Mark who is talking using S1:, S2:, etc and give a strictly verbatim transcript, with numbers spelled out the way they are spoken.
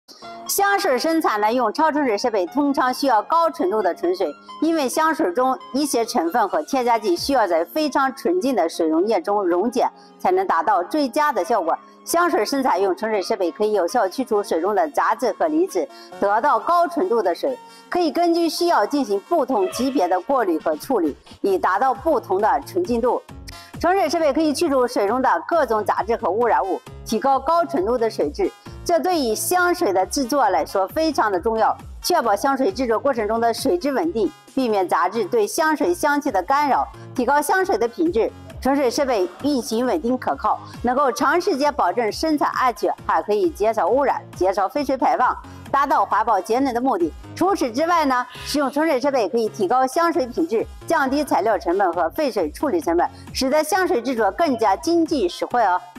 S1: 香水生产呢，用超纯水设备通常需要高纯度的纯水，因为香水中一些成分和添加剂需要在非常纯净的水溶液中溶解，才能达到最佳的效果。香水生产用纯水设备可以有效去除水中的杂质和离子，得到高纯度的水。可以根据需要进行不同级别的过滤和处理，以达到不同的纯净度。纯水设备可以去除水中的各种杂质和污染物，提高高纯度的水质。这对于香水的制作来说非常的重要，确保香水制作过程中的水质稳定，避免杂质对香水香气的干扰，提高香水的品质。纯水设备运行稳定可靠，能够长时间保证生产安全，还可以减少污染、减少废水排放，达到环保节能的目的。除此之外呢，使用纯水设备可以提高香水品质，降低材料成本和废水处理成本，使得香水制作更加经济实惠哦。